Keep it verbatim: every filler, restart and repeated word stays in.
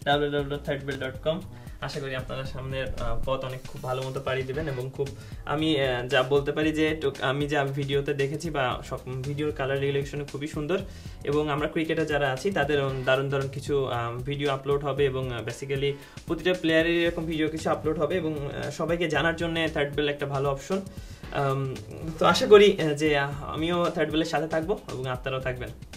W W W dot third bell dot com. আশা করি আপনারা সামনের পথ অনেক খুব ভালো মতো পাড়ি দেবেন এবং খুব আমি যা বলতে পারি যে আমি যা ভিডিওতে দেখেছি বা সব ভিডিওর কালার রিলেকশন খুবই সুন্দর এবং আমরা ক্রিকেটার যারা আছি তাদের দারুণ দারুণ কিছু ভিডিও আপলোড হবে এবং বেসিক্যালি প্রতিটা প্লেয়ারের এরকম ভিডিও কিছু আপলোড হবে এবং সবাইকে জানার জন্য থার্ড বেল একটা ভালো অপশন। তো আশা করি যে আমিও থার্ড বেলের সাথে থাকবো এবং আপনারাও থাকবেন।